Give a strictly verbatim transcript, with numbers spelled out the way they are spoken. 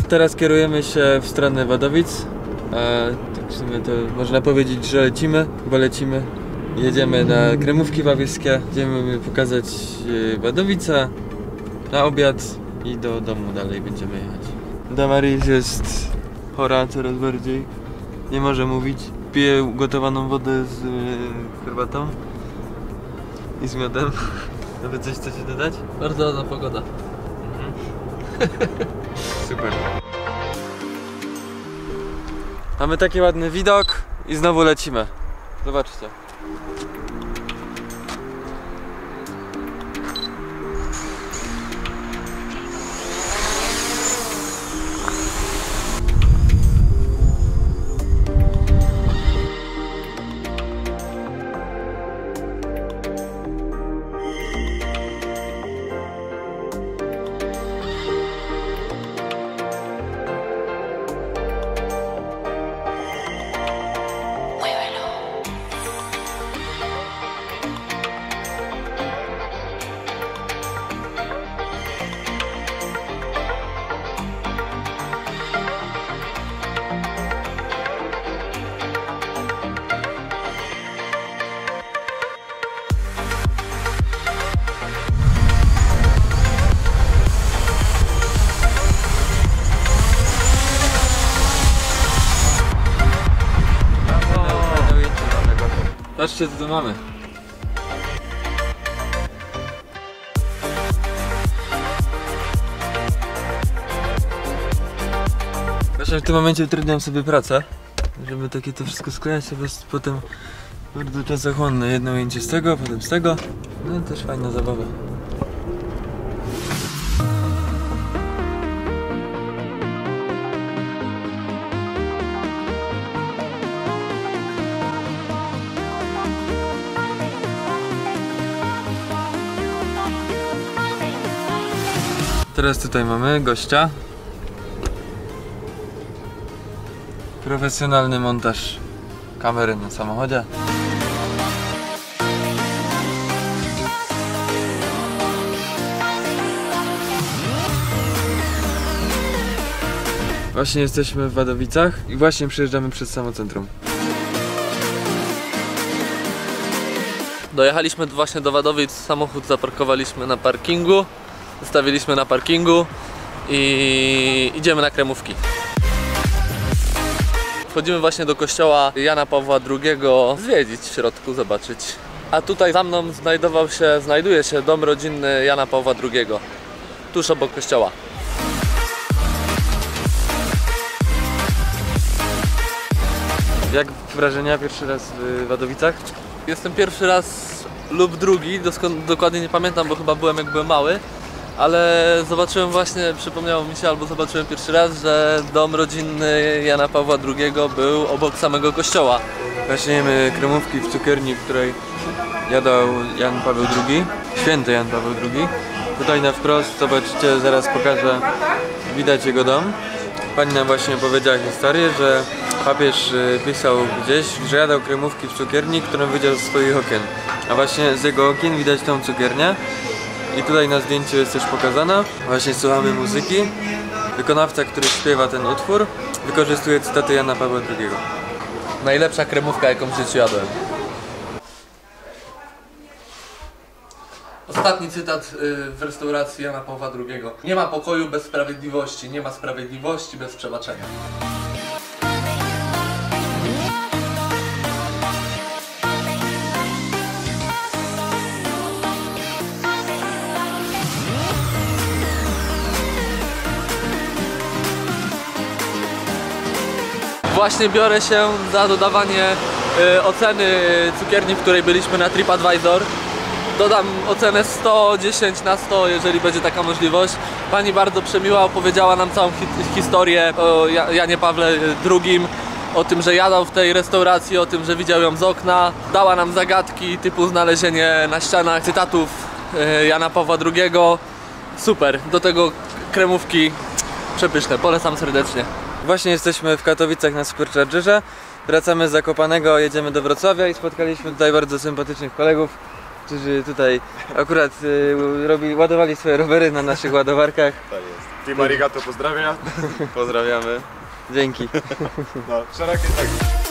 Teraz kierujemy się w stronę Wadowic. E, tak w sumie to można powiedzieć, że lecimy, bo lecimy. Jedziemy na Kremówki Wawieskie. Będziemy pokazać Wadowice na obiad i do domu dalej będziemy jechać. Damaris jest chora coraz bardziej. Nie może mówić. Pije gotowaną wodę z yy, herbatą i z miodem. Nawet coś chcecie dodać? Bardzo ładna pogoda. Mhm. Super. Mamy taki ładny widok i znowu lecimy. Zobaczcie. Patrzcie, co tu mamy. Właśnie w tym momencie utrudniam sobie pracę, żeby takie to wszystko sklejać, to jest potem bardzo czasochłonne. Jedno ujęcie z tego, potem z tego. No też fajna zabawa. Teraz tutaj mamy gościa. Profesjonalny montaż kamery na samochodzie. Właśnie jesteśmy w Wadowicach i właśnie przejeżdżamy przez samo centrum. Dojechaliśmy właśnie do Wadowic, samochód zaparkowaliśmy na parkingu. Zostawiliśmy na parkingu i idziemy na Kremówki. Wchodzimy właśnie do kościoła Jana Pawła drugiego, zwiedzić w środku, zobaczyć. A tutaj za mną znajdował się, znajduje się dom rodzinny Jana Pawła drugiego, tuż obok kościoła. Jak wrażenia pierwszy raz w Wadowicach? Jestem pierwszy raz lub drugi, dokładnie nie pamiętam, bo chyba byłem jak byłem mały. Ale zobaczyłem właśnie, przypomniało mi się, albo zobaczyłem pierwszy raz, że dom rodzinny Jana Pawła drugiego był obok samego kościoła. Właśnie jemy kremówki w cukierni, w której jadał Jan Paweł drugi, święty Jan Paweł drugi. Tutaj na wprost, zobaczycie, zaraz pokażę, widać jego dom. Pani nam właśnie powiedziała historię, że papież pisał gdzieś, że jadał kremówki w cukierni, którą widział z swoich okien. A właśnie z jego okien widać tą cukiernię. I tutaj na zdjęciu jest też pokazana. Właśnie słuchamy muzyki. Wykonawca, który śpiewa ten utwór, wykorzystuje cytaty Jana Pawła drugiego. Najlepsza kremówka, jaką w życiu jadłem. Ostatni cytat w restauracji Jana Pawła drugiego. Nie ma pokoju bez sprawiedliwości, nie ma sprawiedliwości bez przebaczenia. Właśnie biorę się za dodawanie y, oceny cukierni, w której byliśmy na TripAdvisor. Dodam ocenę sto dziesięć na sto, jeżeli będzie taka możliwość. Pani bardzo przemiła, opowiedziała nam całą hi historię o Janie Pawle drugim, o tym, że jadał w tej restauracji, o tym, że widział ją z okna. Dała nam zagadki typu znalezienie na ścianach cytatów y, Jana Pawła drugiego. Super, do tego kremówki przepyszne, polecam serdecznie. Właśnie jesteśmy w Katowicach na Superchargerze. Wracamy z Zakopanego, jedziemy do Wrocławia i spotkaliśmy tutaj bardzo sympatycznych kolegów, którzy tutaj akurat y, robi, ładowali swoje rowery na naszych ładowarkach. Tak jest. Team Arigato pozdrawia. Pozdrawiamy. Dzięki. No, szerokie tak.